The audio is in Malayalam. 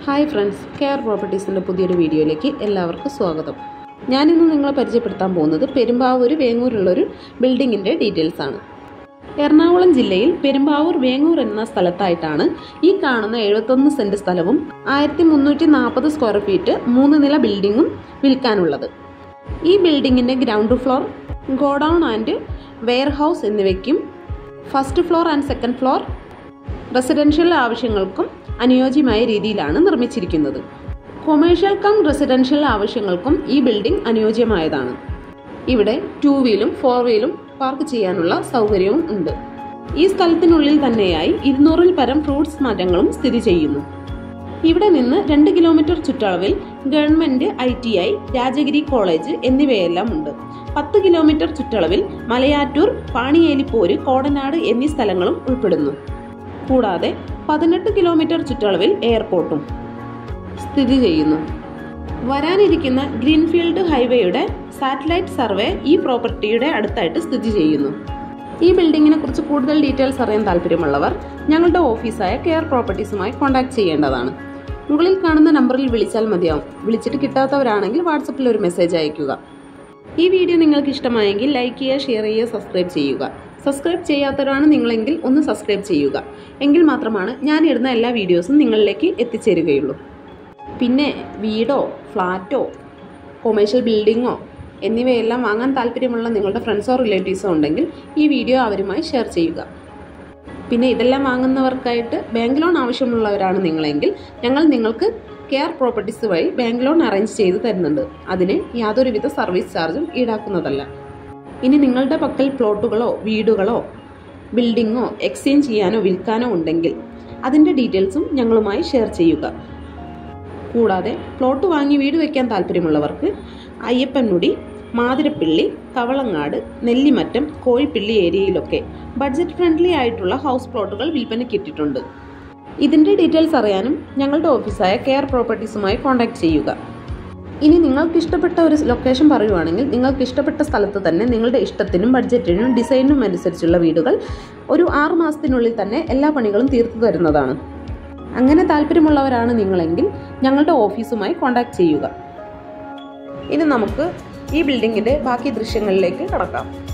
ഹായ് ഫ്രണ്ട്സ്, കെയർ പ്രോപ്പർട്ടീസിൻ്റെ പുതിയൊരു വീഡിയോയിലേക്ക് എല്ലാവർക്കും സ്വാഗതം. ഞാനിന്ന് നിങ്ങളെ പരിചയപ്പെടുത്താൻ പോകുന്നത് പെരുമ്പാവൂർ വേങ്ങൂരുള്ളൊരു ബിൽഡിങ്ങിൻ്റെ ഡീറ്റെയിൽസാണ്. എറണാകുളം ജില്ലയിൽ പെരുമ്പാവൂർ വേങ്ങൂർ എന്ന സ്ഥലത്തായിട്ടാണ് ഈ കാണുന്ന 71 സെൻറ്റ് സ്ഥലവും 1340 സ്ക്വയർ ഫീറ്റ് 3 നില ബിൽഡിങ്ങും വിൽക്കാനുള്ളത്. ഈ ബിൽഡിങ്ങിൻ്റെ ground floor, godown and warehouse എന്നിവയ്ക്കും first floor and second floor residential ആവശ്യങ്ങൾക്കും അനുയോജ്യമായ രീതിയിലാണ് നിർമ്മിച്ചിരിക്കുന്നത്. കൊമേഴ്ഷ്യൽ കം റെസിഡൻഷ്യൽ ആവശ്യങ്ങൾക്കും ഈ ബിൽഡിംഗ് അനുയോജ്യമായതാണ്. ഇവിടെ 2 വീലും 4 വീലും പാർക്ക് ചെയ്യാനുള്ള സൗകര്യവും ഉണ്ട്. ഈ സ്ഥലത്തിനുള്ളിൽ തന്നെയായി 200-ൽ പരം ഫ്രൂട്ട്സ് മരങ്ങളും സ്ഥിതി ചെയ്യുന്നു. ഇവിടെ നിന്ന് 2 കിലോമീറ്റർ ചുറ്റളവിൽ ഗവൺമെന്റ് ITI, രാജഗിരി കോളേജ് എന്നിവയെല്ലാം ഉണ്ട്. 10 കിലോമീറ്റർ ചുറ്റളവിൽ മലയാറ്റൂർ, പാണിയേലിപ്പോര്, കോടനാട് എന്നീ സ്ഥലങ്ങളും ഉൾപ്പെടുന്നു. കൂടാതെ 18 കിലോമീറ്റർ ചുറ്റളവിൽ എയർപോർട്ടും സ്ഥിതി ചെയ്യുന്നു. വരാനിരിക്കുന്ന ഗ്രീൻഫീൽഡ് ഹൈവേയുടെ സാറ്റലൈറ്റ് സർവേ ഈ പ്രോപ്പർട്ടിയുടെ അടുത്തായിട്ട് സ്ഥിതി ചെയ്യുന്നു. ഈ ബിൽഡിങ്ങിനെ കുറിച്ച് കൂടുതൽ ഡീറ്റെയിൽസ് അറിയാൻ താല്പര്യമുള്ളവർ ഞങ്ങളുടെ ഓഫീസായ കെയർ പ്രോപ്പർട്ടീസുമായി കോൺടാക്ട് ചെയ്യേണ്ടതാണ്. മുകളിൽ കാണുന്ന നമ്പറിൽ വിളിച്ചാൽ മതിയാവും. വിളിച്ചിട്ട് കിട്ടാത്തവരാണെങ്കിൽ വാട്സപ്പിൽ ഒരു മെസ്സേജ് അയയ്ക്കുക. ഈ വീഡിയോ നിങ്ങൾക്ക് ഇഷ്ടമായെങ്കിൽ ലൈക്ക് ചെയ്യുക, ഷെയർ ചെയ്യുക, സബ്സ്ക്രൈബ് ചെയ്യുക. സബ്സ്ക്രൈബ് ചെയ്യാത്തവരാണ് നിങ്ങളെങ്കിൽ ഒന്ന് സബ്സ്ക്രൈബ് ചെയ്യുക. എങ്കിൽ മാത്രമാണ് ഞാൻ ഇടുന്ന എല്ലാ വീഡിയോസും നിങ്ങളിലേക്ക് എത്തിച്ചേരുകയുള്ളൂ. പിന്നെ വീടോ ഫ്ലാറ്റോ കൊമേഴ്ഷ്യൽ ബിൽഡിങ്ങോ എന്നിവയെല്ലാം വാങ്ങാൻ താല്പര്യമുള്ള നിങ്ങളുടെ ഫ്രണ്ട്സോ റിലേറ്റീവ്സോ ഉണ്ടെങ്കിൽ ഈ വീഡിയോ അവരുമായി ഷെയർ ചെയ്യുക. പിന്നെ ഇതെല്ലാം വാങ്ങുന്നവർക്കായിട്ട് ബാങ്ക് ലോൺ ആവശ്യമുള്ളവരാണ് നിങ്ങളെങ്കിൽ ഞങ്ങൾ നിങ്ങൾക്ക് കെയർ പ്രോപ്പർട്ടീസ് വഴി ബാങ്ക് ലോൺ അറേഞ്ച് ചെയ്ത് തരുന്നുണ്ട്. അതിന് യാതൊരുവിധ സർവീസ് ചാർജും ഈടാക്കുന്നതല്ല. ഇനി നിങ്ങളുടെ പക്കൽ പ്ലോട്ടുകളോ വീടുകളോ ബിൽഡിങ്ങോ എക്സ്ചേഞ്ച് ചെയ്യാനോ വിൽക്കാനോ ഉണ്ടെങ്കിൽ അതിൻ്റെ ഡീറ്റെയിൽസും ഞങ്ങളുമായി ഷെയർ ചെയ്യുക. കൂടാതെ പ്ലോട്ട് വാങ്ങി വീട് വയ്ക്കാൻ താല്പര്യമുള്ളവർക്ക് അയ്യപ്പൻമുടി, മാതിരപ്പിള്ളി, കവളങ്ങാട്, നെല്ലിമറ്റം, കോഴിപ്പിള്ളി ഏരിയയിലൊക്കെ ബഡ്ജറ്റ് ഫ്രണ്ട്ലി ആയിട്ടുള്ള ഹൗസ് പ്ലോട്ടുകൾ വിൽപ്പനയ്ക്കിട്ടിട്ടുണ്ട്. ഇതിൻ്റെ ഡീറ്റെയിൽസ് അറിയാനും ഞങ്ങളുടെ ഓഫീസായ കെയർ പ്രോപ്പർട്ടീസുമായി കോൺടാക്ട് ചെയ്യുക. ഇനി നിങ്ങൾക്ക് ഇഷ്ടപ്പെട്ട ഒരു ലൊക്കേഷൻ പറയുവാണെങ്കിൽ നിങ്ങൾക്ക് ഇഷ്ടപ്പെട്ട സ്ഥലത്ത് തന്നെ നിങ്ങളുടെ ഇഷ്ടത്തിനും ബഡ്ജറ്റിനും ഡിസൈനും അനുസരിച്ചുള്ള വീടുകൾ ഒരു 6 മാസത്തിനുള്ളിൽ തന്നെ എല്ലാ പണികളും തീർത്തു തരുന്നതാണ്. അങ്ങനെ താല്പര്യമുള്ളവരാണ് നിങ്ങളെങ്കിൽ ഞങ്ങളുടെ ഓഫീസുമായി കോൺടാക്ട് ചെയ്യുക. ഇനി നമുക്ക് ഈ ബിൽഡിങ്ങിൻ്റെ ബാക്കി ദൃശ്യങ്ങളിലേക്ക് കടക്കാം.